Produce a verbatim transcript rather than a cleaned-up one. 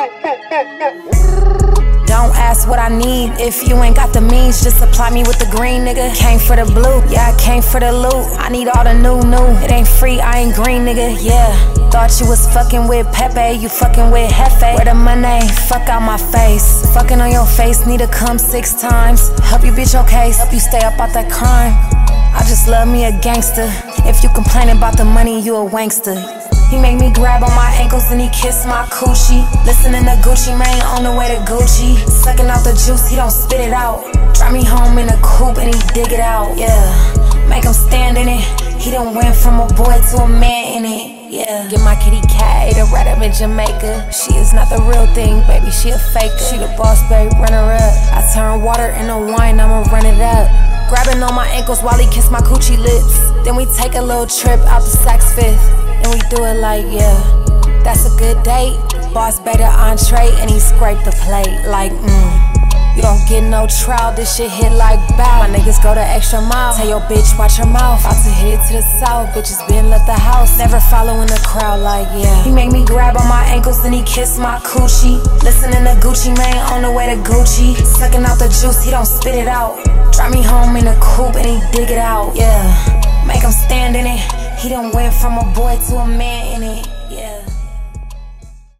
Don't ask what I need if you ain't got the means. Just supply me with the green, nigga. Came for the blue, yeah, I came for the loot. I need all the new, new. It ain't free, I ain't green, nigga, yeah. Thought you was fucking with Pepe, you fucking with Hefe. Where the money? Fuck out my face. Fucking on your face, need to come six times. Help you beat your case, help you stay up out that crime. I just love me a gangster. If you complaining about the money, you a wankster. He make me grab on my ankles and he kiss my coochie. Listening to Gucci Mane on the way to Gucci. Sucking out the juice, he don't spit it out. Drive me home in a coupe and he dig it out, yeah. Make him stand in it. He done went from a boy to a man in it, yeah. Get my kitty cat, ate her right up in Jamaica. She is not the real thing, baby, she a faker. She the boss, babe, runner up. I turn water into wine, I'ma run it up. Grabbing on my ankles while he kiss my coochie lips. Then we take a little trip out the Saks Fifth. And we do it like, yeah, that's a good date. Boss beta entree and he scraped the plate like, mmm. You don't get no trial, this shit hit like bow. My niggas go the extra mile. Tell your bitch, watch her mouth. About to hit it to the south, bitches been left the house. Never following the crowd like, yeah. He make me grab on my ankles, then he kiss my coochie. Listening to Gucci Mane on the way to Gucci. Sucking out the juice, he don't spit it out. Drive me home in a coupe and he dig it out, yeah. Make him stand in it. He done went from a boy to a man in it.